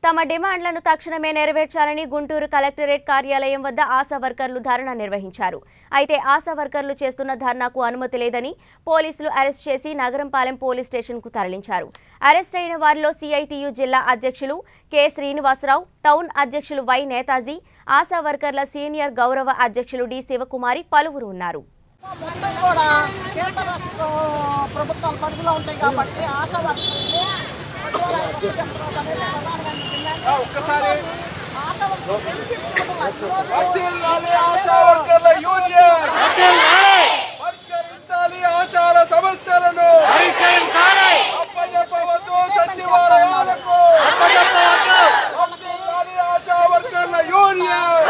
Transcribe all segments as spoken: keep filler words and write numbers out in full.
తమ డిమాండ్లను తక్షణమే నెరవేర్చాలని గుంటూరు కలెక్టరేట్ కార్యాలయం వద్ద ఆశా వర్కర్లు ధర్నా నిర్వహించారు. అయితే ఆశా వర్కర్లు చేస్తున్న ధర్నాకు అనుమతి లేదని పోలీసులు అరెస్ట్ చేసి నగరంపాలెం పోలీస్ స్టేషన్కు తరలించారు. అరెస్ట్ అయిన వారిలో సిఐటియు జిల్లా అధ్యక్షులు కె శ్రీనివాసరావు, టౌన్ అధ్యక్షులు వై నేతాజీ, ఆశా వర్కర్ల సీనియర్ గౌరవ అధ్యక్షులు డి శివకుమారి పలువురు ఉన్నారు. మొత్తం కూడా కేంద్ర రాష్ట్ర ప్రభుత్వం పరిధిలో ఉంటాయి కాబట్టి ఆశా వర్కర్లు ఒక్కసారి ఆశా వర్కర్ల యూనియన్ పరిష్కరించాలి ఆశాల సమస్యలను, అప్పజెప్పవద్దు సచివాలయాలకు, ఆశా వర్కర్ల యూనియన్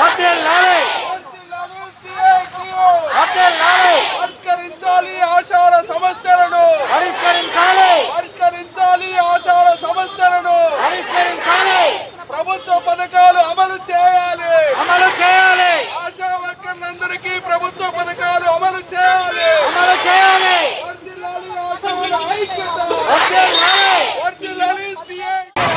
పరిష్కరించాలి ఆశాల సమస్యలను, పరిష్కరించాలి పరిష్కరించాలి ఆశాల సమస్యలను, పరిష్కరించాలి ప్రభుత్వ పథకాలు అమలు చేయాలి అమలు చేయాలి ఆశా వర్కర్లందరికీ ప్రభుత్వ పథకాలు అమలు చేయాలి అమలు చేయాలి వర్ధిల్లాలి ఆశాల ఐక్యత, వర్ధిల్లాలి వర్ధిల్లాలి సీఏ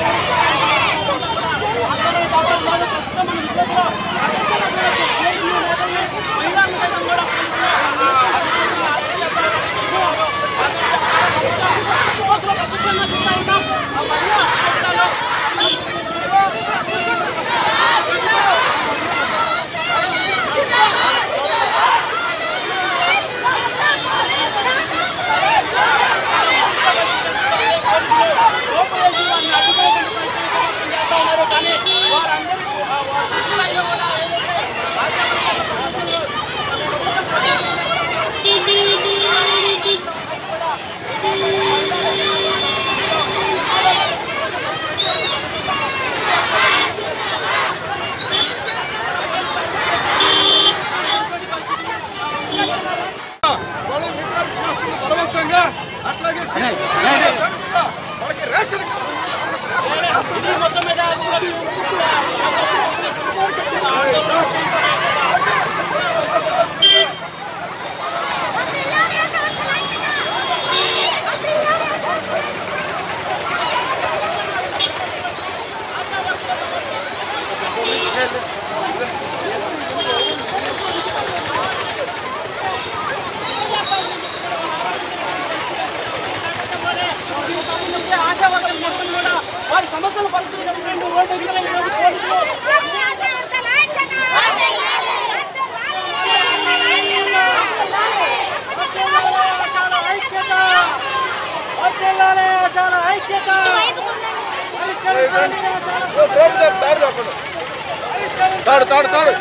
తాడు తాడు తాడు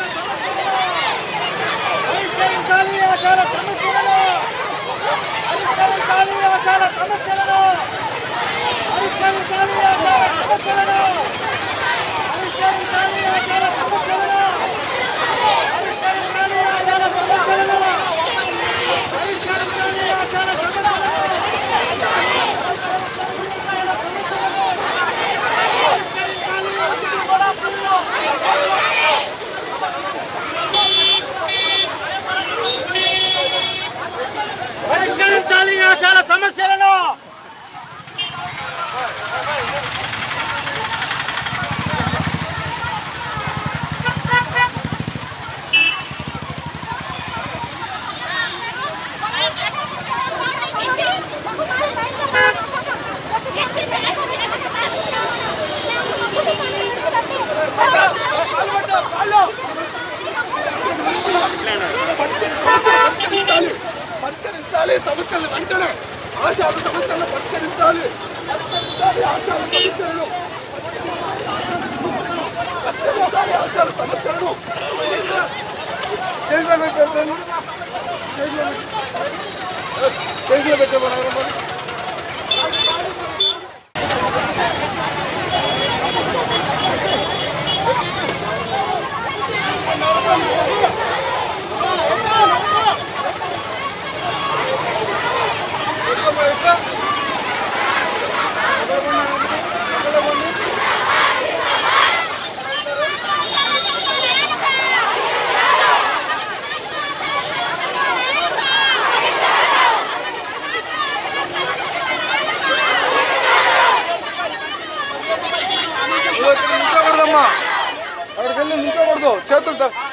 పరిష్కరించాలి ఆశాల సమస్యలను, పరిష్కరించాలి ఆశాల సమస్యలను, పరిష్కరించాలి ఆశాల సమస్యలను, పరిష్కరించాలి ఆశాల సమస్యలను, పరిష్కరించాలి ఆశాల సమస్యలను, పరిష్కరించాలి ఆశాల సమస్యలను. పరిష్కరించాలి ఆశాల సమస్యలను. పరిష్కరించాలి సమస్యలు వెంటనే ఆశాల సమస్యలను పరిష్కరించాలి పరిష్కరించాలి ఆశాల సమస్యలను పరిష్కరించాలి ఆశాల సమస్యలను చేసిన పెట్టాను చేసిన పెట్టమన్నారు మరి అక్కడికి వెళ్ళి నిల్చోకూడదు చేతులు